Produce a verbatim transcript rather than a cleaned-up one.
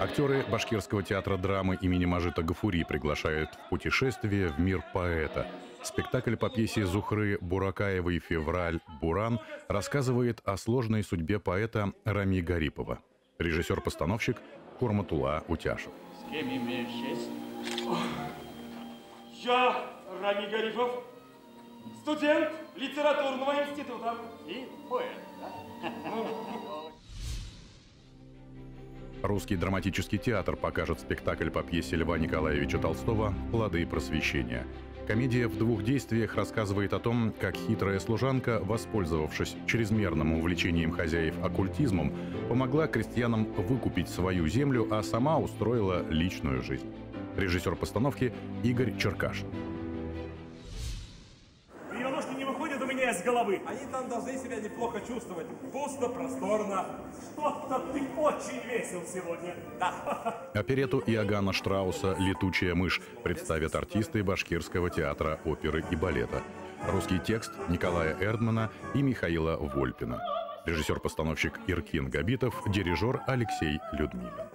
Актеры Башкирского театра драмы имени Мажита Гафури приглашают в путешествие в мир поэта. Спектакль по пьесе Зухры Буракаевой «Февраль. Буран» рассказывает о сложной судьбе поэта Рами Гарипова. Режиссер-постановщик Курматулла Утяшев. С кем имею честь? Я Рами Гарипов, студент литературного института. И поэт, да? Русский драматический театр покажет спектакль по пьесе Льва Николаевича Толстого «Плоды просвещения». Комедия в двух действиях рассказывает о том, как хитрая служанка, воспользовавшись чрезмерным увлечением хозяев оккультизмом, помогла крестьянам выкупить свою землю, а сама устроила личную жизнь. Режиссер постановки Игорь Черкашин. Ее ножки не выходят у меня из головы. Они там должны себя неплохо чувствовать. Пусто, просторно. Что-то ты очень весел сегодня. Да. Оперетту Иоганна Штрауса «Летучая мышь» представят артисты Башкирского театра оперы и балета. Русский текст Николая Эрдмана и Михаила Вольпина. Режиссер-постановщик Иркин Габитов, дирижер Алексей Людмилин.